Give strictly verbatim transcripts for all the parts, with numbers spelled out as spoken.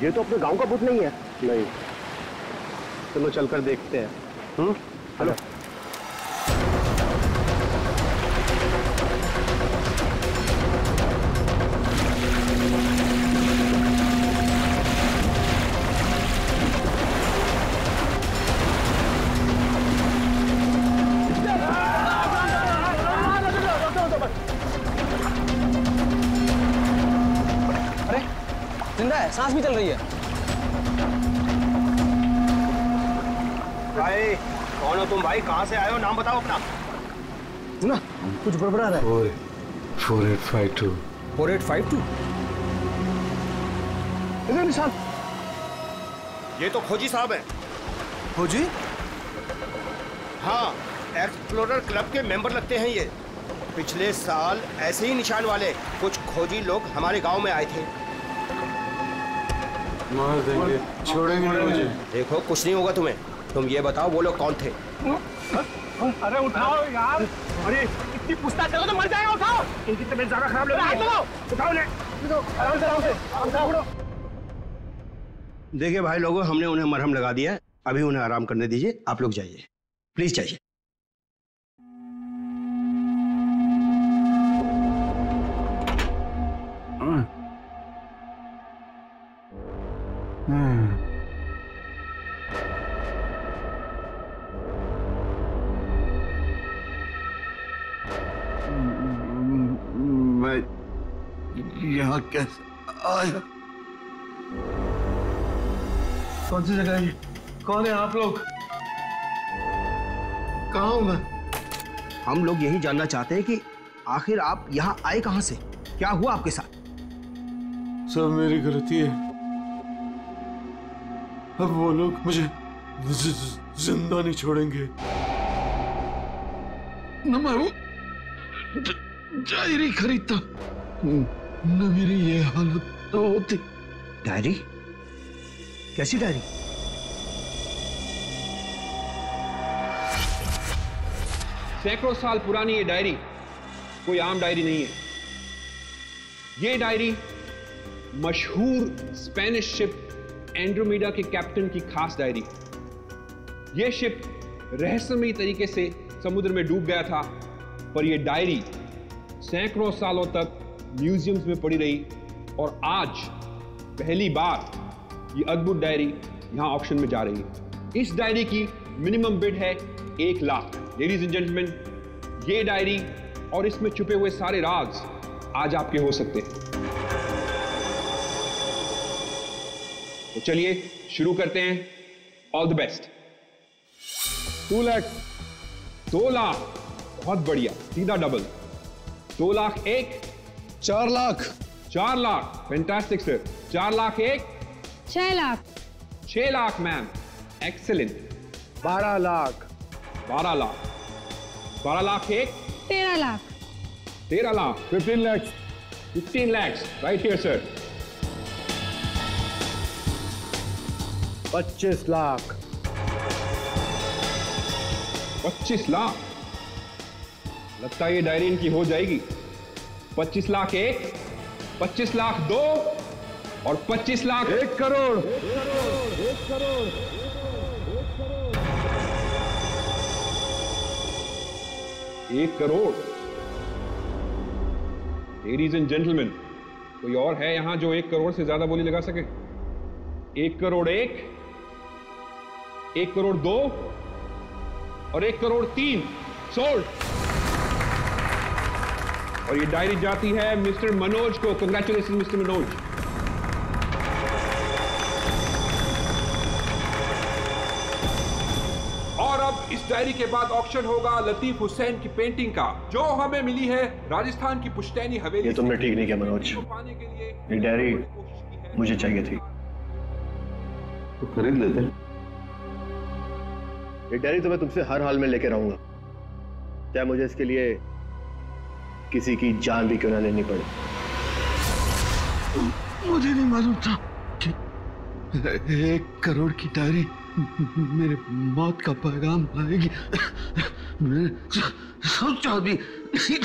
ये तो अपने गांव का भूत नहीं है। नहीं, चलो चलकर देखते हैं। हम्म, हेलो। जिंदा है, सांस भी चल रही है। भाई कौन हो तुम भाई? कहाँ से आए हो? नाम बताओ अपना। सुना कुछ बड़बड़ा रहा है। Four four eight five two four eight five two इधर निशान। ये तो खोजी साहब है। खोजी? हाँ, एक्सप्लोरर क्लब के मेंबर लगते हैं ये। पिछले साल ऐसे ही निशान वाले कुछ खोजी लोग हमारे गांव में आए थे। मार देंगे, छोड़ेंगे नहीं मुझे। देखो कुछ नहीं होगा तुम्हें। तुम ये बताओ वो लोग कौन थे? अरे उठाओ यार, अरे इतनी पूछताछ करो तो मर जाएगा। उठाओ, इनकी तबीयत ज्यादा खराब लग रही है। उठाओ ने, आराम से आराम से आराम से। देखिए भाई लोगों, हमने उन्हें मरहम लगा दिया है, अभी उन्हें आराम करने दीजिए। आप लोग जाइए, प्लीज जाइए। मैं यहाँ कैसे आया? कौन सी जगह है? कौन है आप लोग? कहाँ हूँ मैं? हम लोग यही जानना चाहते हैं कि आखिर आप यहाँ आए कहाँ से? क्या हुआ आपके साथ? सब मेरी गलती है। अब वो लोग मुझे जिंदा नहीं छोड़ेंगे। न मैं वो डायरी खरीदता, न मेरी ये हालत तो होती। डायरी? कैसी डायरी? सैकड़ों साल पुरानी ये डायरी कोई आम डायरी नहीं है। ये डायरी मशहूर स्पेनिश शिप एंड्रोमेडा के कैप्टन की खास डायरी है। यह शिप रहस्यमयी तरीके से समुद्र में डूब गया था, पर यह डायरी सैकड़ों सालों तक म्यूजियम्स में पड़ी रही और आज पहली बार ये अद्भुत डायरी यहां ऑक्शन में जा रही है। इस डायरी की मिनिमम बिड है एक लाख। लेडीज एंड जेंटलमैन, ये डायरी और इसमें छुपे हुए सारे राज आज आपके हो सकते हैं। तो चलिए शुरू करते हैं। All the best. Two lakh, दो लाख, बहुत बढ़िया, सीधा डबल। दो लाख एक, चार लाख, चार लाख, फैंटास्टिक सर। चार लाख एक, छह लाख, छह लाख मैम, एक्सेलेंट। बारह लाख, बारह लाख, बारह लाख एक, तेरह लाख, तेरह lakh, fifteen lakhs, fifteen lakhs, right here sir. पच्चीस लाख, पच्चीस लाख। लगता है ये डायरी इनकी हो जाएगी। पच्चीस लाख एक, पच्चीस लाख दो और पच्चीस लाख एक करोड़, एक करोड़, एक करोड़, एक करोड़। लेडीज एंड जेंटलमैन, कोई और है यहां जो एक करोड़ से ज्यादा बोली लगा सके? एक करोड़ एक, एक करोड़ दो और एक करोड़ तीन। सोल्ड। और ये डायरी जाती है मिस्टर मनोज को। Congratulation Mister Manoj. और अब इस डायरी के बाद ऑक्शन होगा लतीफ हुसैन की पेंटिंग का, जो हमें मिली है राजस्थान की पुश्तैनी हवेली। ये तुमने ठीक नहीं किया मनोज। ये डायरी मुझे चाहिए थी। तो खरीद लेते। ये डायरी तो मैं तुमसे हर हाल में लेके रहूंगा, चाहे मुझे इसके लिए किसी की जान भी क्यों ना लेनी पड़े। मुझे नहीं मालूम था कि एक करोड़ की डायरी मेरे मौत का पैगाम लाएगी। मैं सोचा भी नहीं।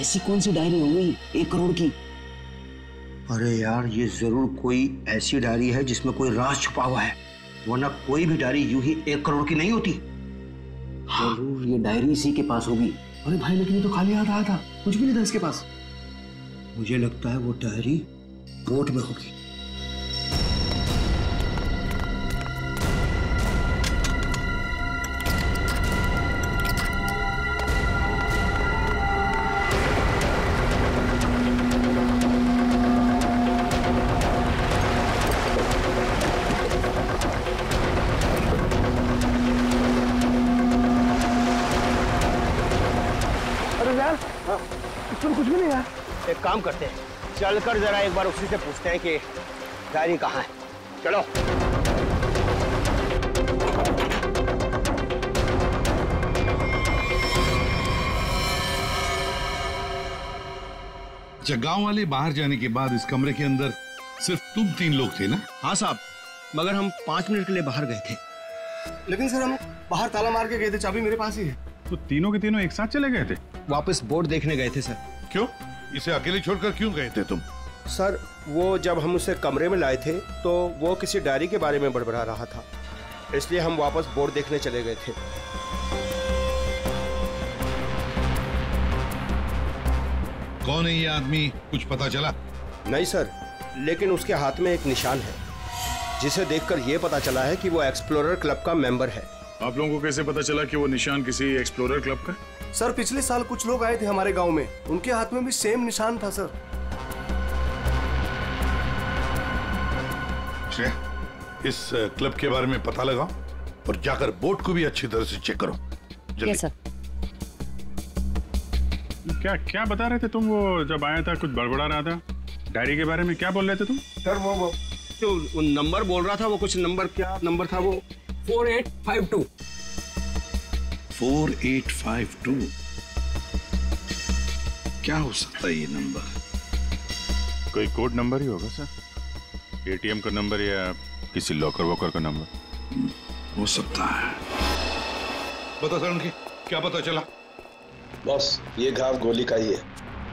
ऐसी कौन सी डायरी हो गई एक करोड़ की? अरे यार, ये जरूर कोई ऐसी डायरी है जिसमें कोई राज छुपा हुआ है, वरना कोई भी डायरी यूं ही एक करोड़ की नहीं होती। जरूर ये डायरी इसी के पास होगी। अरे भाई, लेकिन ये तो खाली हाथ आया था, कुछ भी नहीं था इसके पास। मुझे लगता है वो डायरी बोट में होगी। कुछ भी नहीं है। एक काम करते हैं, चलकर जरा एक बार उसी से पूछते हैं कि डायरी कहाँ है। चलो। अच्छा, गांव वाले बाहर जाने के बाद इस कमरे के अंदर सिर्फ तुम तीन लोग थे ना? हाँ साहब, मगर हम पांच मिनट के लिए बाहर गए थे। लेकिन सर, हम बाहर ताला मार के गए थे, चाबी मेरे पास ही है। तो तीनों के तीनों एक साथ चले गए थे? वापस बोर्ड देखने गए थे सर। क्यों? इसे अकेले छोड़कर क्यों गए थे तुम? सर, वो जब हम उसे कमरे में लाए थे तो वो किसी डायरी के बारे में बड़बड़ा रहा था, इसलिए हम वापस बोर्ड देखने चले गए थे। कौन है ये आदमी, कुछ पता चला? नहीं सर, लेकिन उसके हाथ में एक निशान है जिसे देखकर यह पता चला है कि वो एक्सप्लोरर क्लब का मेंबर है। आप लोगों को कैसे पता चला कि वो निशान किसी एक्सप्लोरर क्लब का? सर, पिछले साल कुछ लोग आए थे हमारे गांव में, उनके हाथ में भी सेम निशान था सर। इस क्लब के बारे में पता लगाओ और जाकर बोट को भी अच्छी तरह से चेक करो। Yes sir. क्या क्या बता रहे थे तुम? वो जब आया था कुछ बड़बड़ा रहा था डायरी के बारे में, क्या बोल रहे थे तुम? सर, वो वो जो नंबर बोल रहा था, वो कुछ नंबर, क्या नंबर था वो? Four eight five two. Four eight five two क्या हो सकता है ये नंबर? कोई कोड नंबर ही होगा सर, एटीएम का नंबर या किसी लॉकर वॉकर का नंबर हो सकता है। बता सर, उनकी क्या पता चला? बॉस, ये घाव गोली का ही है।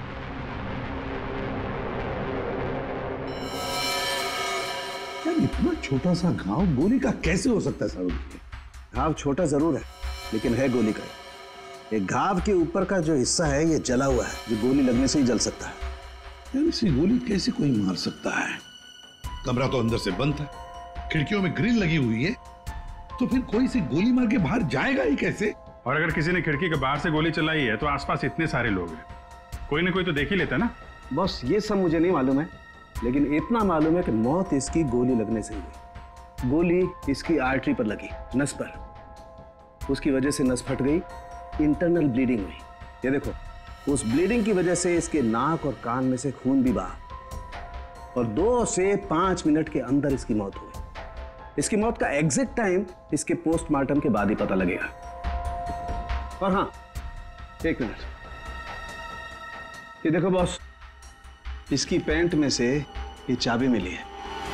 यार, इतना छोटा सा घाव गोली का कैसे हो सकता है सर? घाव छोटा जरूर है, लेकिन है गोली का। एक घाव के ऊपर का जो हिस्सा है ये जला हुआ है, जो गोली लगने से ही जल सकता है। यार, इसे गोली कैसे कोई मार सकता है? कमरा तो अंदर से बंद है, खिड़कियों में ग्रिल लगी हुई है, तो फिर कोई से गोली मार के बाहर जाएगा ही कैसे? और अगर किसी ने खिड़की के बाहर से गोली चलाई है तो आसपास इतने सारे लोग हैं, कोई ना कोई तो देख ही लेता ना। बॉस, ये सब मुझे नहीं मालूम है, लेकिन इतना मालूम है कि मौत इसकी गोली लगने से हुई। गोली इसकी आर्टरी पर लगी, नस पर। उसकी वजह से नस फट गई, इंटरनल ब्लीडिंग हुई। ये देखो, उस ब्लीडिंग की वजह से इसके नाक और कान में से खून भी बहा और दो से पांच मिनट के अंदर इसकी मौत हुई। इसकी मौत का एग्जैक्ट टाइम इसके पोस्टमार्टम के बाद ही पता लगेगा। और हाँ, एक मिनट, ये देखो बॉस, इसकी पैंट में से ये चाबी मिली है।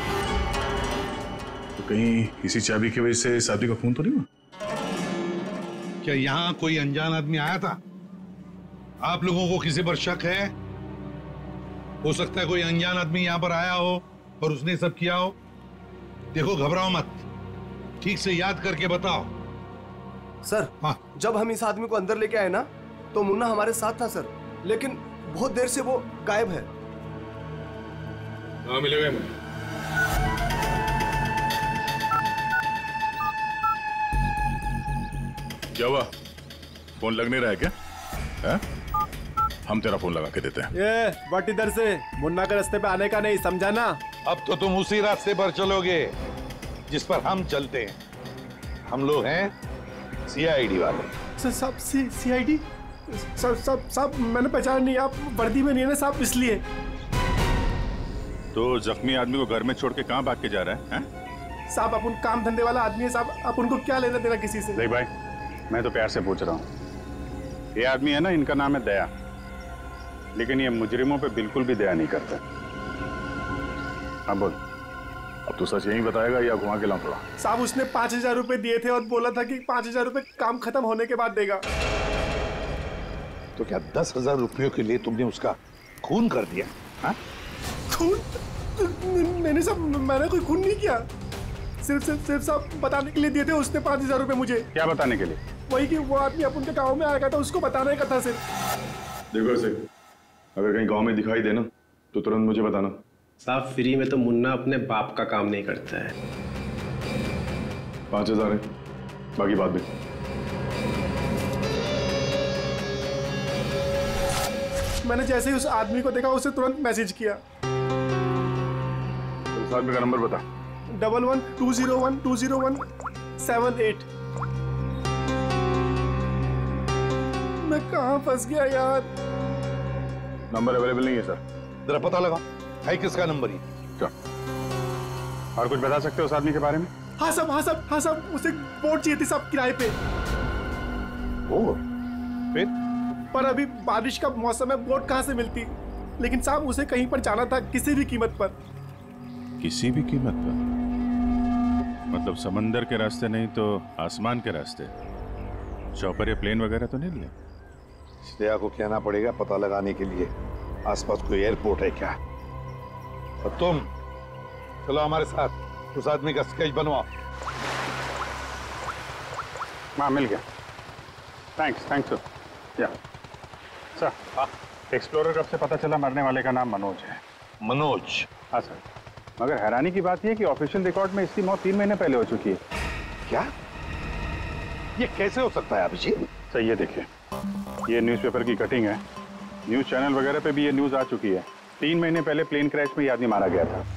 तो कहीं इसी चाबी की वजह से शादी का खून तो नहीं हुआ? क्या यहाँ कोई अनजान आदमी आया था? आप लोगों को किसी पर शक है? हो सकता है कोई अनजान आदमी यहाँ पर आया हो और उसने सब किया हो। देखो, घबराओ मत, ठीक से याद करके बताओ। सर, हाँ, जब हम इस आदमी को अंदर लेके आए ना, तो मुन्ना हमारे साथ था सर, लेकिन बहुत देर से वो गायब है। हाँ, मिलेगा मुझे। क्या हुआ? फोन लग नहीं रहा है क्या? है? हम तेरा फोन लगा के देते हैं। ये बट इधर से मुन्ना के रास्ते पे आने का नहीं, समझा ना? अब तो तुम उसी रास्ते पर चलोगे जिस पर हम चलते हैं। हम लोग हैं सीआईडी वाले। सब सी सीआईडी? सब सब सब मैंने पहचान नहीं, आप वर्दी में नहीं है ना साहब, इसलिए। तो जख्मी आदमी को घर में छोड़ के कहाँ भाग के जा रहा है? हैं? साहब, अपन काम धंधे वाला आदमी है साहब, आप उनको क्या लेना देना किसी से? देख भाई, मैं तो प्यार से पूछ रहा हूँ। ये आदमी है ना, इनका नाम है दया, लेकिन ये मुजरिमों पे बिल्कुल भी दया नहीं करता। हाँ बोल, अब तो सच यही बताएगा या घुमा के लाऊं थोड़ा? साहब, उसने पांच हजार रुपए दिए थे और बोला था कि पांच हजार रुपए काम खत्म होने के बाद देगा। तो क्या दस हजार रुपयों के लिए तुमने उसका खून कर दिया? हाँ? खून? मैंने सब मैंने कोई खून नहीं किया। सिर्फ सिर्फ सिर्फ सब बताने के लिए दिए थे उसने पाँच हजार रुपए मुझे। क्या बताने के लिए? वही कि वो आदमी अपन के गाँव में आएगा था, उसको बताने का था सिर्फ। देखो ऐसे, अगर कहीं गांव में दिखाई देना तो तुरंत मुझे बताना। साहब फ्री में तो मुन्ना अपने बाप का काम नहीं करता है। पाँच हजार है, बाकी बात भी। मैंने जैसे ही उस आदमी को देखा उसे तुरंत मैसेज किया। उस आदमी का नंबर बता। Double one two zero one two zero one seven eight. मैं कहाँ फंस गया यार? नंबर अवेलेबल नहीं है सर। जरा पता लगा है किसका नंबर ही। क्या और कुछ बता सकते हो उस आदमी के बारे में? हाँ साहब, हाँ साहब, हाँ साहब, उसे बोट चाहिए थी साहब किराए पे। बोट? फिर? पर अभी बारिश का मौसम है, बोट कहाँ से मिलती? लेकिन साहब उसे कहीं पर जाना था किसी भी कीमत पर। किसी भी कीमत पर? मतलब समंदर के रास्ते नहीं तो आसमान के रास्ते? चौपर या प्लेन वगैरह तो नहीं लिया? श्रेया को कहना पड़ेगा पता लगाने के लिए आसपास कोई एयरपोर्ट है क्या। और तुम चलो हमारे साथ, उस आदमी का स्केच बनवाओ। हाँ मिल गया। Thanks thanks sir. या सर, हाँ एक्सप्लोरर कब से पता चला मरने वाले का नाम मनोज है? मनोज? हाँ सर, मगर हैरानी की बात यह है कि ऑफिशियल रिकॉर्ड में इसकी मौत तीन महीने पहले हो चुकी है। क्या? ये कैसे हो सकता है अभिजीत? सर ये देखिए, ये न्यूज़पेपर की कटिंग है। न्यूज़ चैनल वगैरह पे भी ये न्यूज़ आ चुकी है। तीन महीने पहले प्लेन क्रैश में ये आदमी मारा गया था।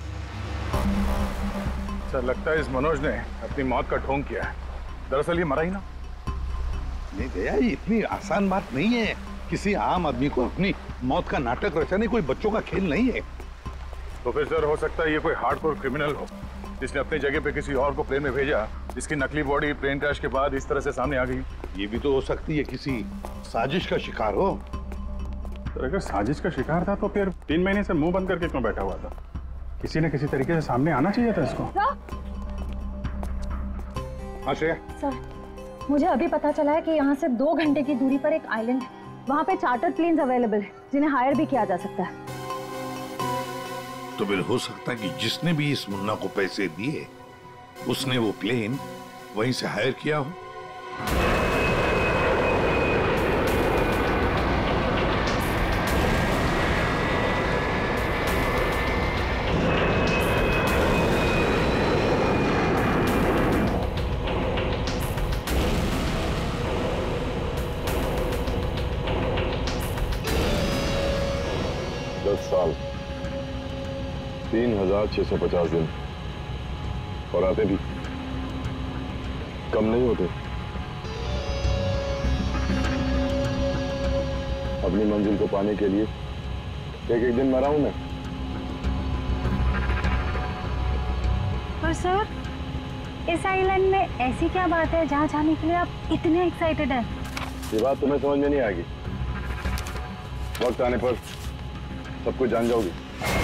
सर लगता है इस मनोज ने अपनी मौत का ढोंग किया है। दरअसल ये मरा ही ना। नहीं भैया, ये इतनी आसान बात नहीं है। किसी आम आदमी को अपनी मौत का नाटक रचाने कोई बच्चों का खेल नहीं है। तो फिर सर हो सकता है ये कोई हार्डकोर क्रिमिनल हो जिसने अपनी जगह पे किसी और को प्लेन में भेजा, जिसकी नकली बॉडी प्लेन क्रैश के बाद इस तरह से सामने आ गई। ये भी तो हो सकती है किसी साजिश का शिकार हो। तो अगर साजिश का शिकार था तो फिर तीन महीने से मुंह बंद करके क्यों बैठा हुआ था? किसी न किसी तरीके से सामने आना चाहिए था इसको। हाँ श्रेया। सर मुझे अभी पता चला है कि यहाँ से दो घंटे की दूरी पर एक आइलैंड है। वहाँ पे चार्टर प्लेन्स अवेलेबल है जिन्हें हायर भी किया जा सकता है। तो फिर हो सकता है कि जिसने भी इस मुन्ना को पैसे दिए उसने वो प्लेन वहीं से हायर किया हो। दस साल, तीन हजार छह सौ पचास दिन, और आते भी कम नहीं होते। अपनी मंजिल को पाने के लिए एक एक दिन मरा हूं मैं। पर सर इस आइलैंड में ऐसी क्या बात है जहाँ जाने के लिए आप इतने एक्साइटेड हैं? ये बात तुम्हें समझ में नहीं आएगी। वक्त आने पर सब कुछ जान जाओगी।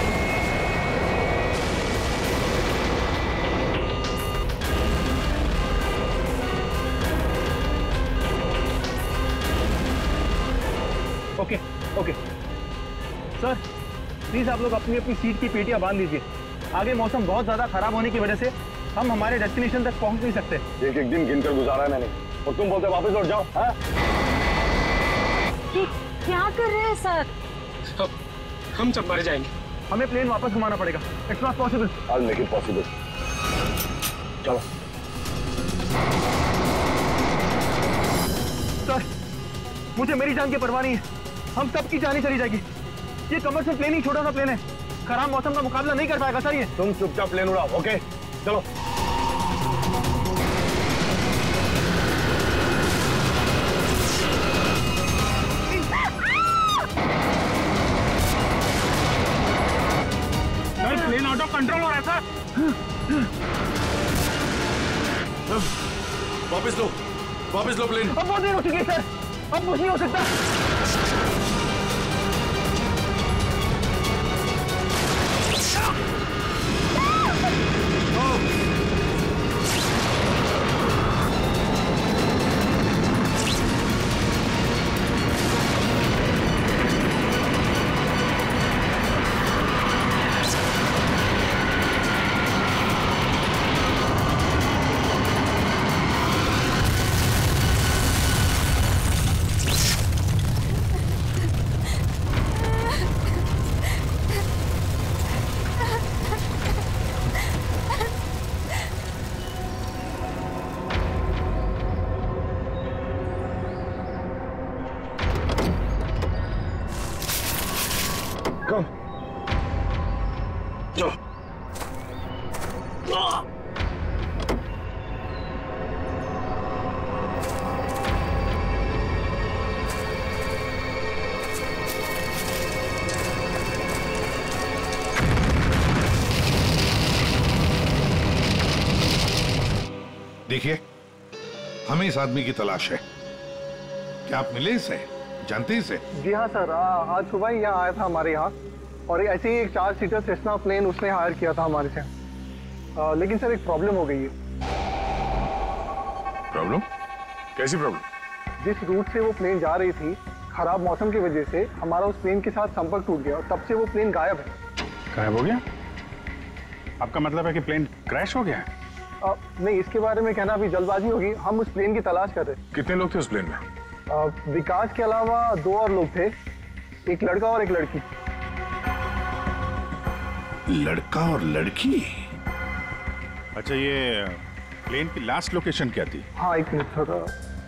ओके ओके सर, प्लीज आप लोग अपनी अपनी सीट की पेटियां बांध लीजिए। आगे मौसम बहुत ज्यादा खराब होने की वजह से हम हमारे डेस्टिनेशन तक पहुंच नहीं सकते। एक एक दिन गिनकर गुजारा है मैंने, और तुम बोलते वापस लौट जाओ। हाँ? क्या कर रहे हैं सर? हम सब मर जाएंगे। हमें प्लेन वापस घुमाना पड़ेगा। It's not possible. I'll make it possible. चलो। सर मुझे मेरी जान की परवाह नहीं है। हम सबकी जान ही चली जाएगी। ये कमर्शियल प्लेन ही छोटा सा प्लेन है, खराब मौसम का मुकाबला नहीं कर पाएगा सर ये। तुम चुपचाप प्लेन उड़ाओ। ओके चलो। प्लेन आउट ऑफ कंट्रोल हो रहा है सर। वापस लो, वापस लो प्लेन। अब बहुत देर हो चुकी है सर, अब कुछ नहीं हो सकता। कम। देखिए, हमें इस आदमी की तलाश है। क्या आप मिले इसे? जानते हैं इसे? जी हाँ सर, आज सुबह ही यहाँ आया था हमारे यहाँ, और ऐसे ही एक चार सीटर सेस्ना प्लेन उसने हायर किया था हमारे से। आ, लेकिन सर एक प्रॉब्लम हो गई है। प्रॉब्लम? कैसी प्रॉब्लम? जिस रूट से वो प्लेन जा रही थी, खराब मौसम की वजह से हमारा उस प्लेन के साथ संपर्क टूट गया और तब से वो प्लेन गायब है। गायब हो गया? आपका मतलब है कि प्लेन क्रैश हो गया है? आ, नहीं, इसके बारे में कहना अभी जल्दबाजी होगी। हम उस प्लेन की तलाश कर रहे हैं। कितने लोग थे उस प्लेन में? आ, विकास के अलावा दो और लोग थे, एक लड़का और एक लड़की। लड़का और लड़की? अच्छा, ये प्लेन की लास्ट लोकेशन क्या थी? हाँ एक मिनट सर,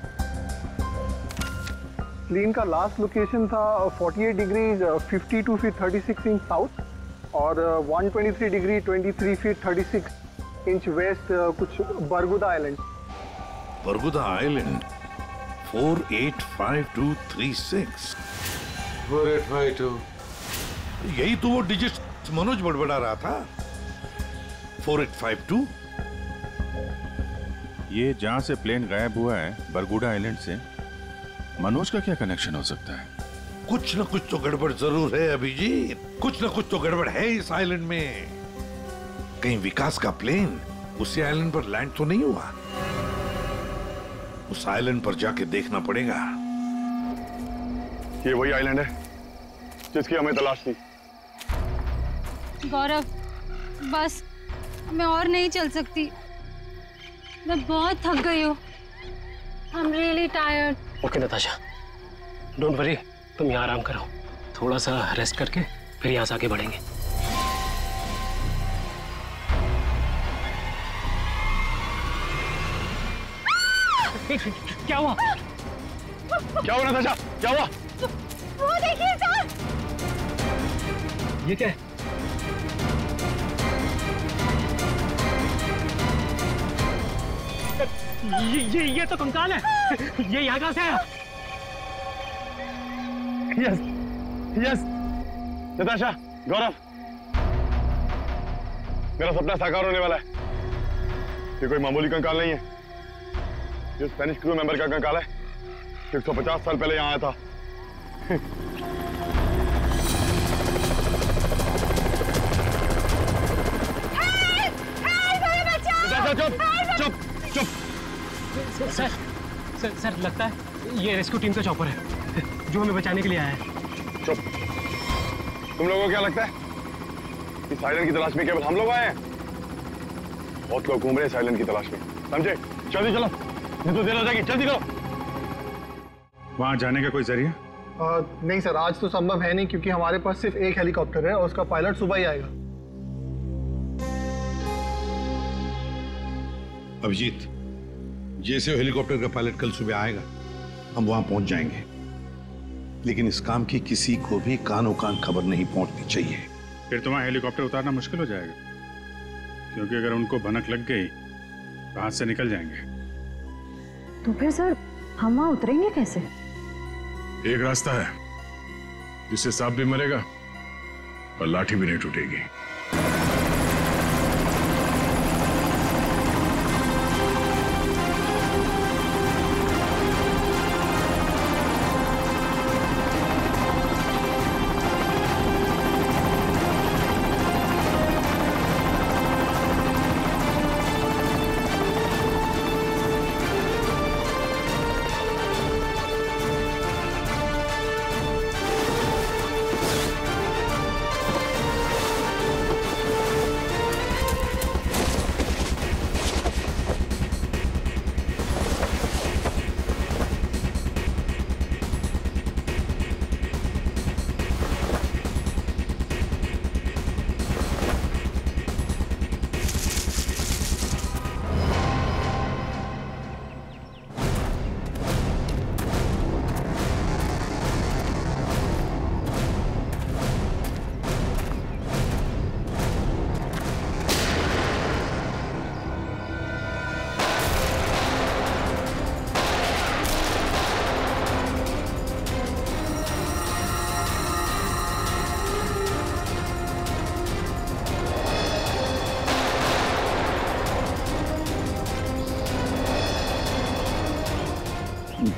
प्लेन का लास्ट लोकेशन था अड़तालीस डिग्री बावन फीट छत्तीस इंच साउथ और एक सौ तेईस डिग्री तेईस फीट छत्तीस इंच वेस्ट, कुछ Bermuda island. Bermuda island four eight five two three six. Four eight five two. यही तो वो डिजिट मनोज बड़बड़ा रहा था। Four eight five two. ये जहां से प्लेन गायब हुआ है बरगुडा आइलैंड से, मनोज का क्या कनेक्शन हो सकता है? कुछ न कुछ तो गड़बड़ जरूर है अभिजीत, कुछ न कुछ तो गड़बड़ है इस आइलैंड में। कहीं विकास का प्लेन उसी आइलैंड पर लैंड तो नहीं हुआ? उस आइलैंड पर जाके देखना पड़ेगा। ये वही आइलैंड है जिसकी हमें तलाश थी। गौरव, बस मैं और नहीं चल सकती, मैं बहुत थक गई हूँ। I am really tired. Okay Natasha, don't worry, तुम यहाँ आराम करो, थोड़ा सा रेस्ट करके फिर यहाँ से आगे बढ़ेंगे। क्या हुआ? क्या हुआ नताशा? क्या हुआ? वो देखिए सर। ये क्या है? ये ये ये तो कंकाल है। ये यहाँ कहाँ से आया? यस यस नताशा, गौरव, मेरा सपना साकार होने वाला है। ये कोई मामूली कंकाल नहीं है, ये स्पेनिश क्रू मेंबर का कंकाल है, एक सौ पचास साल पहले यहाँ आया था। चुप चुप चुप। सर सर सर लगता है ये रेस्क्यू टीम का चॉपर है जो हमें बचाने के लिए आया है। चुप। तुम लोगों को क्या लगता है इस आइलैंड की तलाश में केवल हम लोग आए हैं? बहुत लोग घूम रहे हैं इस आइलैंड की तलाश में, समझे? जल्दी चलो, नहीं तो देर हो जाएगी, जल्दी करो। वहां जाने का कोई जरिया? आ, नहीं सर, आज तो संभव है नहीं क्योंकि हमारे पास सिर्फ एक हेलीकॉप्टर है और उसका पायलट सुबह ही आएगा। अभिजीत, जैसे हेलीकॉप्टर का पायलट कल सुबह आएगा हम वहां पहुंच जाएंगे, लेकिन इस काम की किसी को भी कानो कान खबर नहीं पहुंचनी चाहिए। फिर तुम्हारा हेलीकॉप्टर उतारना मुश्किल हो जाएगा, क्योंकि अगर उनको भनक लग गई तो हाथ से निकल जाएंगे। तो फिर सर हम वहां उतरेंगे कैसे? एक रास्ता है जिससे सांप भी मरेगा और लाठी भी नहीं टूटेगी।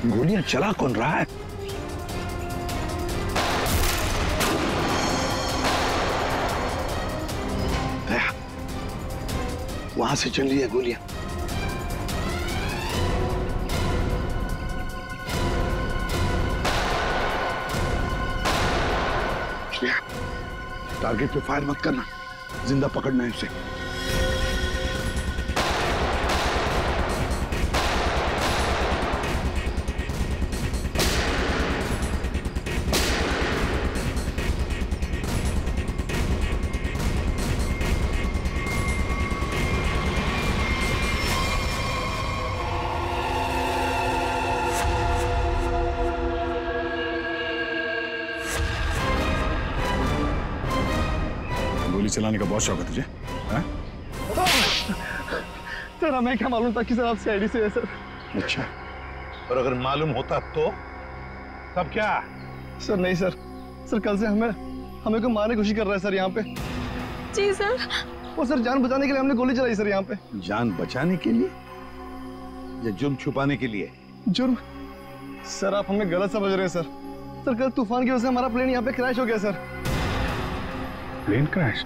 गोलियां चला कौन रहा है? वहां से चल रही है गोलियां। टारगेट पे फायर मत करना, जिंदा पकड़ना है उसे। चलाने का बहुत शौक है तुझे? सर हमें क्या मालूम था कि सर आप सीआईडी से है सर। अच्छा, और अगर मालूम होता तो तब क्या? सर नहीं सर, सर कल से हमें हमें को मारने की कोशिश कर रहा है सर यहाँ पे। जी सर। वो सर जान बचाने के लिए हमने गोली चलाई सर यहाँ पे। जान बचाने के लिए या जुर्म छुपाने के लिए? जुर्म? सर आप हमें गलत समझ रहे हैं सर। सर कल तूफान की वजह से हमारा प्लेन यहाँ पे क्रैश हो गया सर। Plane crash?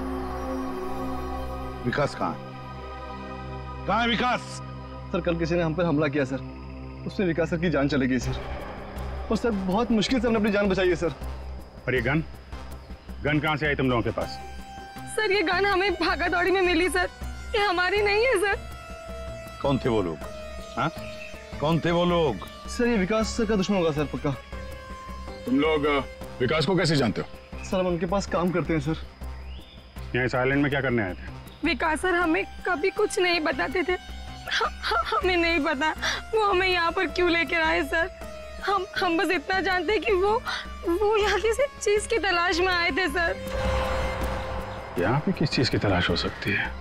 विकास कहाँ है? कहाँ है विकास? सर कल किसी ने हम पर हमला किया सर, उसमें विकास सर की जान चली गई सर। और सर बहुत मुश्किल से हमने अपनी जान बचाई है सर। और ये गन गन कहाँ से आई तुम लोगों के पास? सर ये गन हमें भागा दौड़ी में मिली सर, ये हमारी नहीं है सर। कौन थे वो लोग? हाँ, कौन थे वो लोग? सर ये विकास सर का दुश्मन होगा सर, पक्का। तुम लोग विकास को कैसे जानते हो? सर हम उनके पास काम करते हैं सर। यहाँ इस आइलैंड में क्या करने आए थे? विकास सर हमें कभी कुछ नहीं बताते थे। ह, ह, हमें नहीं पता वो हमें यहाँ पर क्यों लेकर आए सर। हम हम बस इतना जानते हैं कि वो वो यहाँ किसी चीज की तलाश में आए थे सर। यहाँ पे किस चीज की तलाश हो सकती है?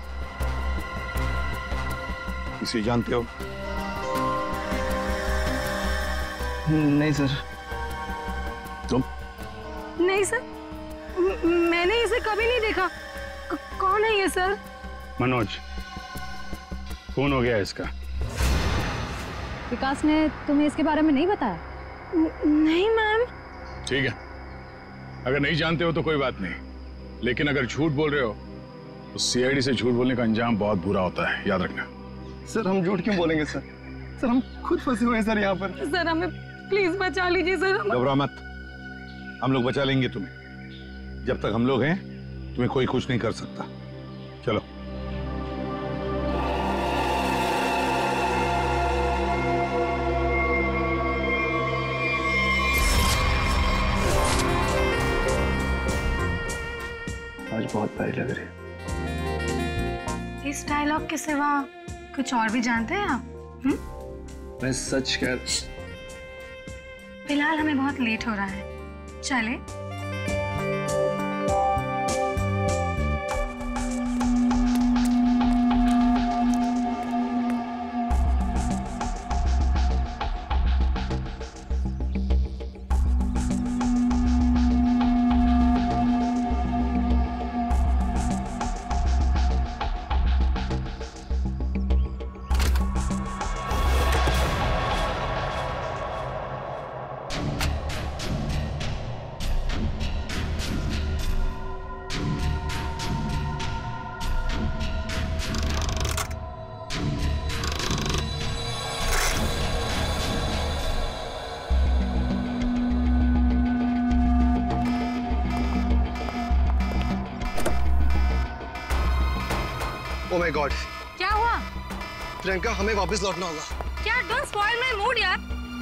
इसे जानते हो? नहीं सर। तुम? नहीं सर, म- मैंने इसे कभी नहीं देखा। क- कौन है ये सर? मनोज, कौन हो गया इसका? विकास ने तुम्हें इसके बारे में नहीं बताया? नहीं मैम। ठीक है, अगर नहीं जानते हो तो कोई बात नहीं, लेकिन अगर झूठ बोल रहे हो तो सीआईडी से झूठ बोलने का अंजाम बहुत बुरा होता है, याद रखना। सर हम झूठ क्यों बोलेंगे सर? सर हम खुद फंसे हुए हैं सर यहाँ पर। सर हमें प्लीज बचा लीजिए सर। हम... घबरा मत, हम लोग बचा लेंगे तुम्हें। जब तक हम लोग हैं तुम्हें कोई कुछ नहीं कर सकता। चलो। आज बहुत प्यारी लग रही है। इस डायलॉग के सिवा कुछ और भी जानते हैं आप? हुँ? मैं सच कह। फिलहाल हमें बहुत लेट हो रहा है, चले? Oh my God! क्या हुआ? प्रियंका हमें वापस लौटना होगा। क्या? Don't spoil my mood यार।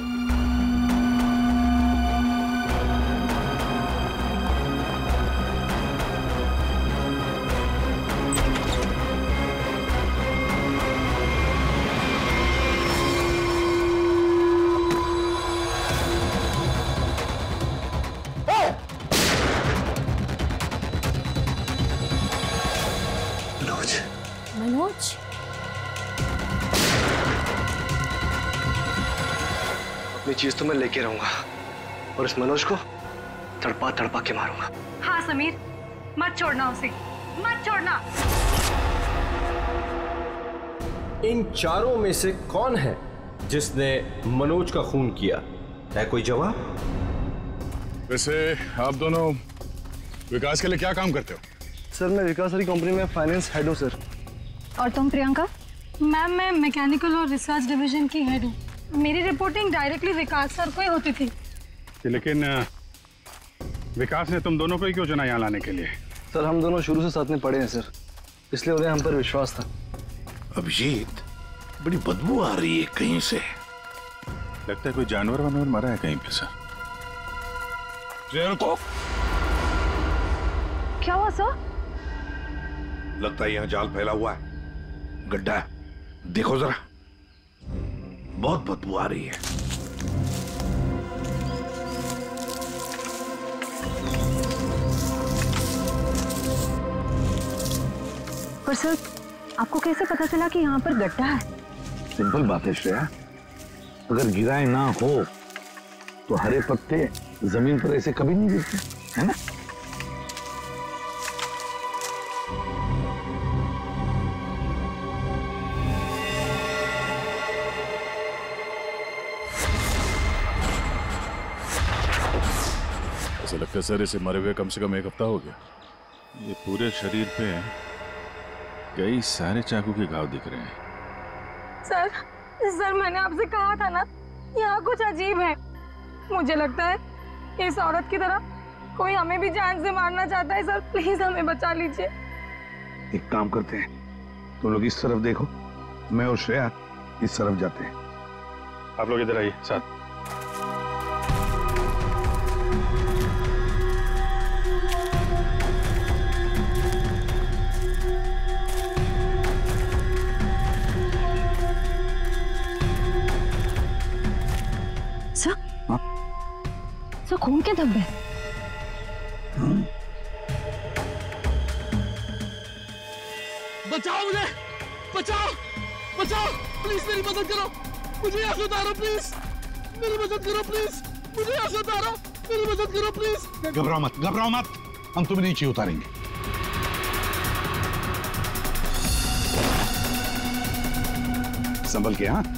मनोज, अपनी चीज तो मैं लेके रहूंगा और इस मनोज को तड़पा तड़पा के मारूंगा। हाँ समीर, मत छोड़ना उसे, मत छोड़ना। इन चारों में से कौन है जिसने मनोज का खून किया, है कोई जवाब? वैसे आप दोनों विकास के लिए क्या काम करते हो? सर मैं विकास की कंपनी में फाइनेंस हेड हूँ सर। और तुम प्रियंका? मैम मैं मैकेनिकल और रिसर्च डिवीजन की हेड हूँ। मेरी रिपोर्टिंग डायरेक्टली विकास सर को ही होती थी। लेकिन विकास ने तुम दोनों को ही क्यों चुना यहाँ लाने के लिए? सर हम दोनों शुरू से साथ में पढ़े हैं सर, इसलिए उन्हें हम पर विश्वास था। अभिजीत, बड़ी बदबू आ रही है कहीं से। लगता है कोई जानवर वानवर मरा है कहीं पे सर। को क्या हुआ सर? लगता है यहाँ जाल फैला हुआ है, गड्ढा है, देखो जरा, बहुत बदबू आ रही है। पर सर आपको कैसे पता चला कि यहाँ पर गड्ढा है? सिंपल बात है श्रेया, अगर गिराए ना हो तो हरे पत्ते जमीन पर ऐसे कभी नहीं गिरते, है ना? ऐसा लगता है सर इसे मरे हुए कम से कम एक हफ्ता हो गया। ये पूरे शरीर पे कई सारे चाकू के घाव दिख रहे हैं। सर सर मैंने आपसे कहा था ना, यहाँ कुछ अजीब है। मुझे लगता है इस औरत की तरह कोई हमें भी जान से मारना चाहता है। सर प्लीज हमें बचा लीजिए। एक काम करते हैं, तुम लोग इस तरफ देखो, मैं और श्रेया इस तरफ जाते हैं। आप लोग इधर आइए साथ। सर, सर खून के धब्बे। बचाओ मुझे, बचाओ, बचाओ, प्लीज मेरी मदद करो, मुझे यहाँ से उतारो प्लीज, मेरी मदद करो प्लीज, मुझे यहाँ से उतारो, मेरी मदद करो प्लीज। घबराओ मत, घबराओ मत, हम तुम्हें नीचे उतारेंगे। संभल के। हाँ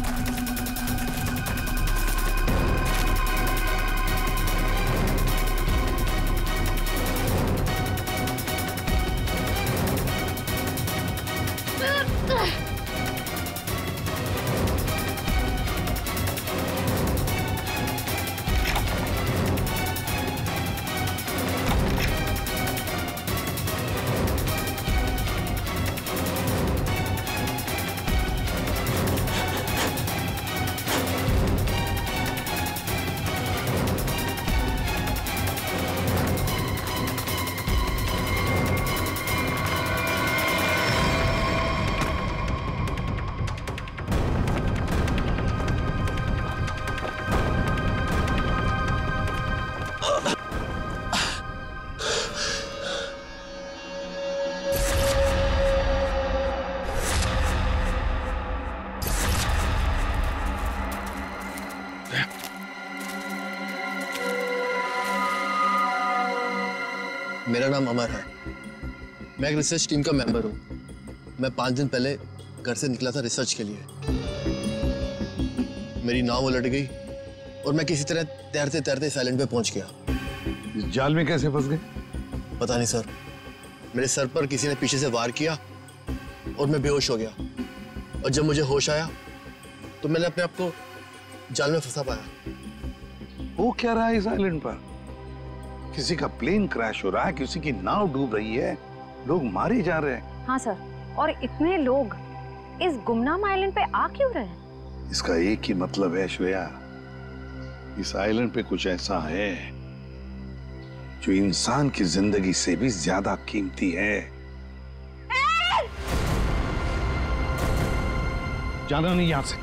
मेरा नाम अमर है, मैं एक रिसर्च टीम का मेंबर हूँ। मैं पाँच दिन पहले घर से निकला था रिसर्च के लिए। मेरी नाव उलट गई और मैं किसी तरह तैरते तैरते इस आइलैंड पे पहुंच गया। इस जाल में कैसे फंस गए? पता नहीं सर, मेरे सर पर किसी ने पीछे से वार किया और मैं बेहोश हो गया। और जब मुझे होश आया तो मैंने अपने आप को जाल में फंसा पाया। वो क्या रहा है इस आइलैंड पर? किसी का प्लेन क्रैश हो रहा है, किसी की नाव डूब रही है, लोग मारे जा रहे हैं। हाँ सर, और इतने लोग इस गुमनाम आइलैंड पे आ क्यों रहे हैं? इसका एक ही मतलब है श्रेया, इस आइलैंड पे कुछ ऐसा है जो इंसान की जिंदगी से भी ज्यादा कीमती है। जाना नहीं यहां से।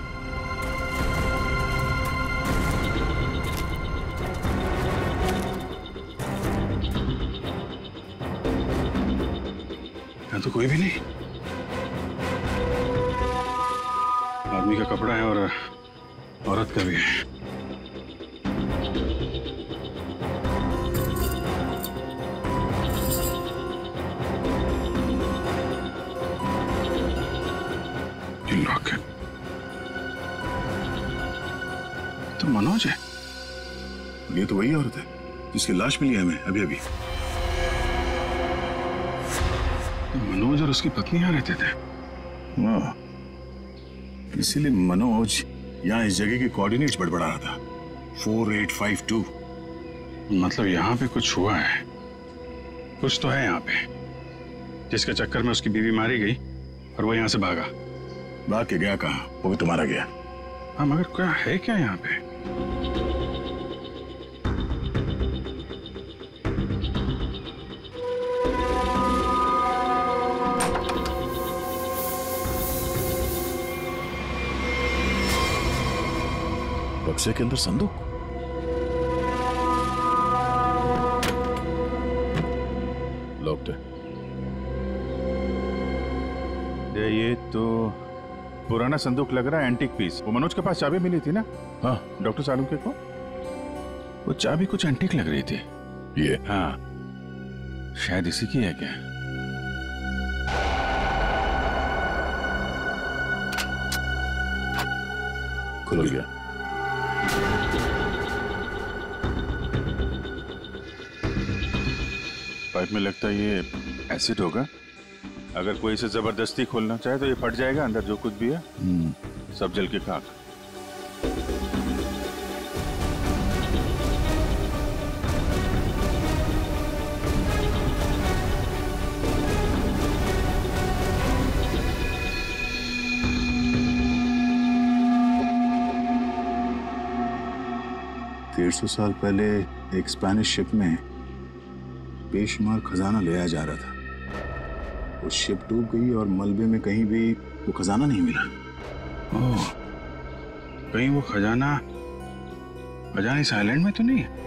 यहाँ तो कोई भी नहीं। आदमी का कपड़ा है और औरत का भी है। मनोज है? ये तो वही औरत है जिसकी लाश मिली है हमें अभी अभी। मनोज और उसकी पत्नी यहाँ रहते थे। वाह, इसीलिए मनोज यहाँ इस जगह के कोऑर्डिनेट्स बड़बड़ा रहा था। Four eight five two. मतलब यहाँ पे कुछ हुआ है, कुछ तो है यहाँ पे, जिसके चक्कर में उसकी बीवी मारी गई और वो यहाँ से भागा। भाग के गया कहाँ? वो भी तुम्हारा गया। हाँ, मगर क्या है क्या यहाँ पे? बक्से के अंदर संदूक। लॉक्ड है। ये तो पुराना संदूक लग रहा है, एंटीक पीस। वो मनोज के पास चाबी मिली थी ना? हाँ, डॉक्टर सालुंके को वो चाबी कुछ एंटीक लग रही थी। ये? हाँ, शायद इसी की है क्या? खुल गया। पाइप में लगता है ये एसिड होगा। अगर कोई इसे जबरदस्ती खोलना चाहे तो ये फट जाएगा। अंदर जो कुछ भी है सब जल के खाक। डेढ़ सौ साल पहले एक स्पेनिश शिप में बेशुमार खजाना ले आया जा रहा था। वो शिप डूब गई और मलबे में कहीं भी वो खजाना नहीं मिला। ओह, कहीं वो खजाना खजाना इस आइलैंड में तो नहीं है?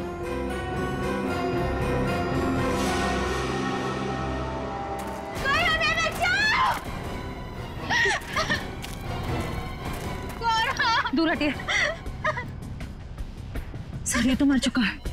दूर हटिए। सर, ये तो मर चुका है।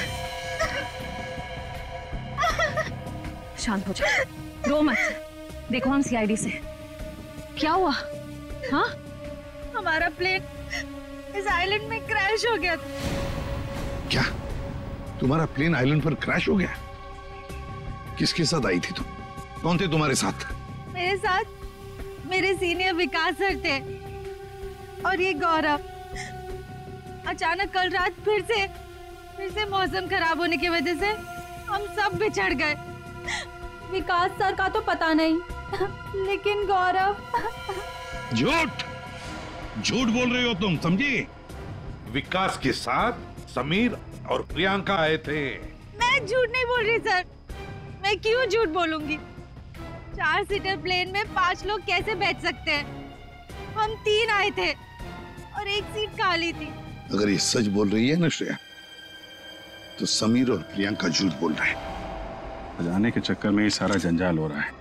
शांत हो जाओ, रो मत। देखो हम सी आई डी से। क्या हुआ? हाँ, हमारा प्लेन इस आइलैंड में क्रैश हो गया। क्या तुम्हारा प्लेन आइलैंड पर क्रैश हो गया? किसके साथ आई थी तुम? कौन थे तुम्हारे साथ? मेरे साथ मेरे सीनियर विकास सर थे और ये गौरव। अचानक कल रात फिर से फिर से मौसम खराब होने की वजह से हम सब बिछड़ गए। विकास सर का तो पता नहीं, लेकिन गौरव। झूठ झूठ बोल रही हो तुम, समझी? विकास के साथ समीर और प्रियंका आए थे। मैं झूठ नहीं बोल रही सर। मैं क्यों झूठ बोलूंगी? चार सीटर प्लेन में पांच लोग कैसे बैठ सकते हैं? हम तीन आए थे और एक सीट खाली थी। अगर ये सच बोल रही है ना श्रेया, तो समीर और प्रियंका झूठ बोल रहे हैं। खजाने के चक्कर में ये सारा जंजाल हो रहा है।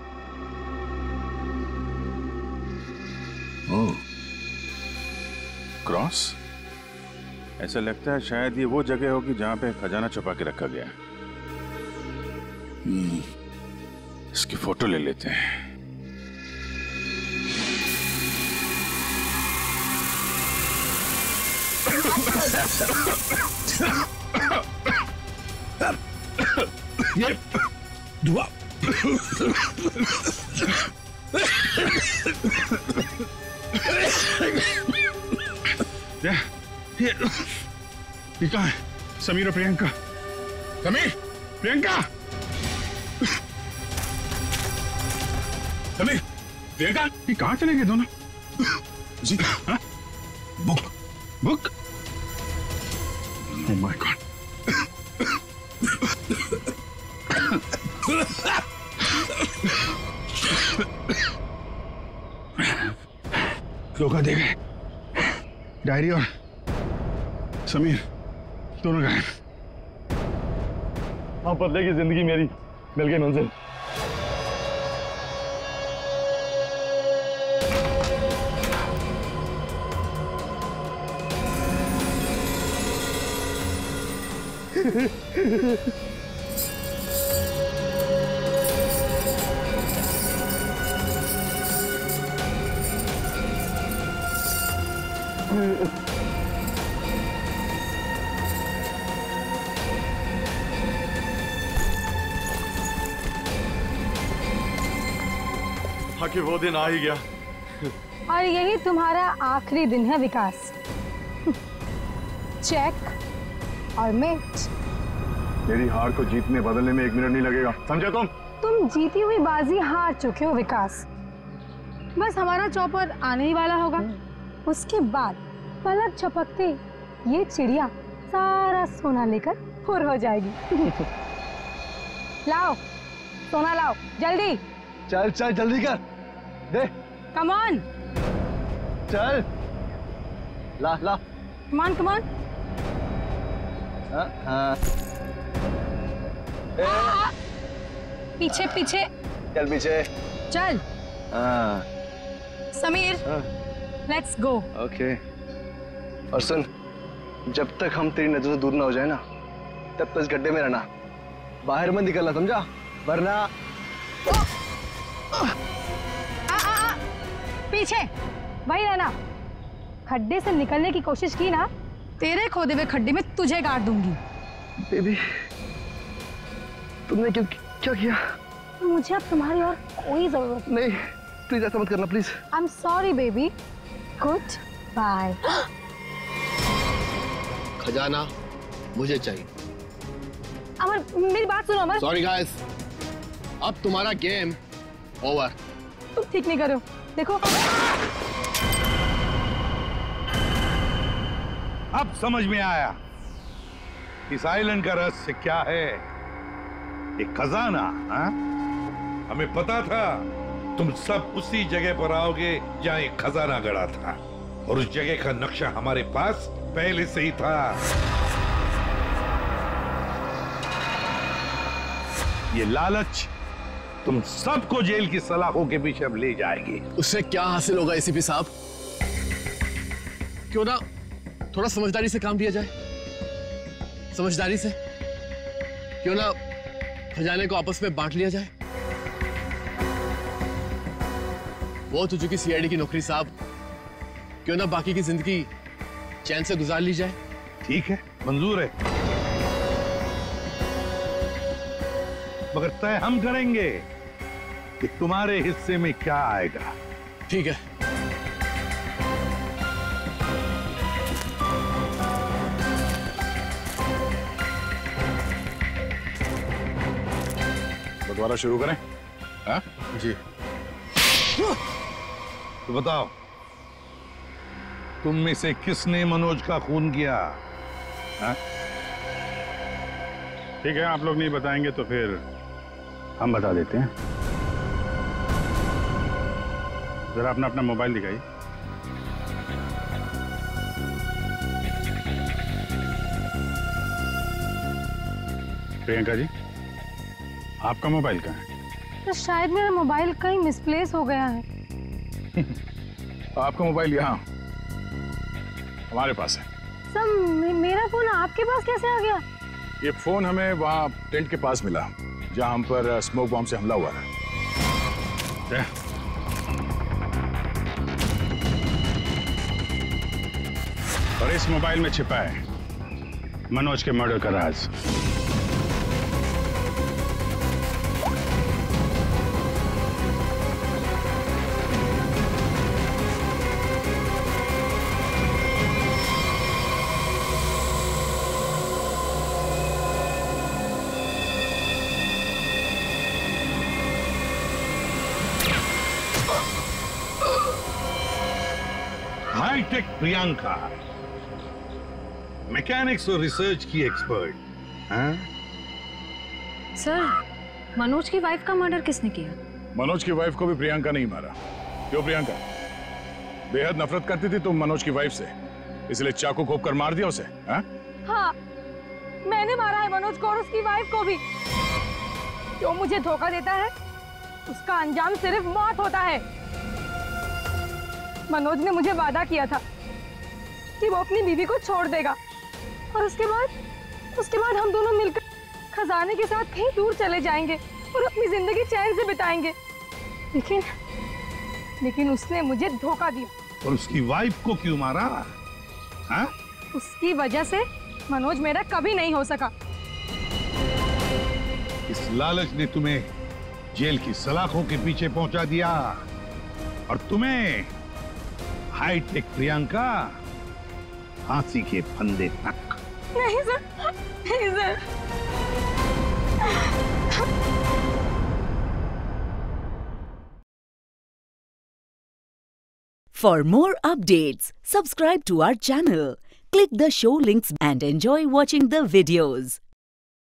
Oh, cross? ऐसा लगता है शायद ये वो जगह होगी जहां पे खजाना छुपा के रखा गया। हम्म, इसकी फोटो ले लेते हैं। ये दुआ ये ये ये कहाँ है? समीर और प्रियंका। समीर, प्रियंका, समीर, प्रियंका, ये कहाँ चले गए दोनों? जी, हाँ? Book book? Oh my God! धोखा दे गए। डायरी और समीर दोनों गायब। हाँ, बदले की जिंदगी मेरी मिल गई मंजिल। आखिर वो दिन आ ही गया। और यही तुम्हारा आखिरी दिन है विकास। चेक और मिट। मेरी हार को जीतने बदलने में एक मिनट नहीं लगेगा, समझे तुम? तुम जीती हुई बाजी हार चुके हो विकास। बस हमारा चौपर आने ही वाला होगा, उसके बाद पलक झपकते ये चिड़िया सारा सोना लेकर फुर हो जाएगी। लाओ सोना लाओ जल्दी। चल चल जल्दी कर दे। कम ऑन चल ला ला। Come on come on. हाँ हाँ। पीछे पीछे चल पीछे चल। हाँ समीर लेट्स गो। ओके। और सुन, जब तक हम तेरी नजर से दूर ना हो जाए ना, तब तक इस गड्ढे में रहना, बाहर मत निकलना, समझा? वरना आ, आ, आ, पीछे वही रहना। खड्डे से निकलने की कोशिश की ना, तेरे खोदे हुए खड्डे में तुझे गाड़ दूंगी। बेबी तुमने क्यों क्या किया? मुझे अब तुम्हारी और कोई जरूरत नहीं। प्लीज ऐसा मत करना please. I am sorry baby. Good bye. खजाना मुझे चाहिए। अमर मेरी बात सुनो अमर। सॉरी गाइस, अब तुम्हारा गेम ओवर। तुम ठीक नहीं कर रहे हो, देखो। अब समझ में आया इस आइलैंड का रहस्य क्या है। एक खजाना। हा? हमें पता था तुम सब उसी जगह पर आओगे जहां एक खजाना गड़ा था, और उस जगह का नक्शा हमारे पास पहले से ही था। ये लालच तुम सबको जेल की सलाखों के पीछे अब ले जाएगी। उससे क्या हासिल होगा एसीपी साहब? क्यों ना थोड़ा समझदारी से काम लिया जाए। समझदारी से क्यों ना खजाने को आपस में बांट लिया जाए। वो तो चुकी सीआईडी की नौकरी साहब, क्यों ना बाकी की जिंदगी चैन से गुजार ली जाए। ठीक है, मंजूर है, मगर तय हम करेंगे कि तुम्हारे हिस्से में क्या आएगा। ठीक है। बंटवारा शुरू करें? हाँ? जी। तो बताओ, तुम में से किसने मनोज का खून किया? हाँ? ठीक है, आप लोग नहीं बताएंगे तो फिर हम बता देते हैं। जरा अपना अपना मोबाइल दिखाइए। प्रियंका जी, आपका मोबाइल कहाँ है? तो शायद मेरा मोबाइल कहीं मिसप्लेस हो गया है। आपका मोबाइल यहाँ हमारे पास है। सर मे मेरा फोन आपके पास कैसे आ गया? ये फोन हमें वहाँ टेंट के पास मिला जहाँ हम पर स्मोक बॉम्ब से हमला हुआ था। और इस मोबाइल में छिपा है मनोज के मर्डर का राज। हाईटेक प्रियंका, मैकेनिक्स और रिसर्च की एक्सपर्ट। हाँ? सर, मनोज की वाइफ का मर्डर किसने किया? मनोज की वाइफ को भी प्रियंका नहीं मारा। क्यों प्रियंका? बेहद नफरत करती थी तुम मनोज की वाइफ से, इसलिए चाकू घोंप कर मार दिया उसे? हाँ? हाँ, मैंने मारा है मनोज को और उसकी वाइफ को भी। जो मुझे धोखा देता है उसका अंजाम सिर्फ मौत होता है। मनोज ने मुझे वादा किया था कि वो अपनी बीवी को छोड़ देगा और उसके बाद उसके बाद हम दोनों मिलकर खजाने के साथ कहीं दूर चले जाएंगे और अपनी जिंदगी चैन से बिताएंगे। लेकिन लेकिन उसने मुझे धोखा दिया। और उसकी वाइफ को क्यों मारा? हाँ? उसकी वजह से मनोज मेरा कभी नहीं हो सका। इस लालच ने तुम्हें जेल की सलाखों के पीछे पहुंचा दिया। और तुम्हें हाईटेक प्रियंका फांसी के फंदे तक। नहीं सर, नहीं sir. For more updates, subscribe to our channel, click the show links and enjoy watching the videos.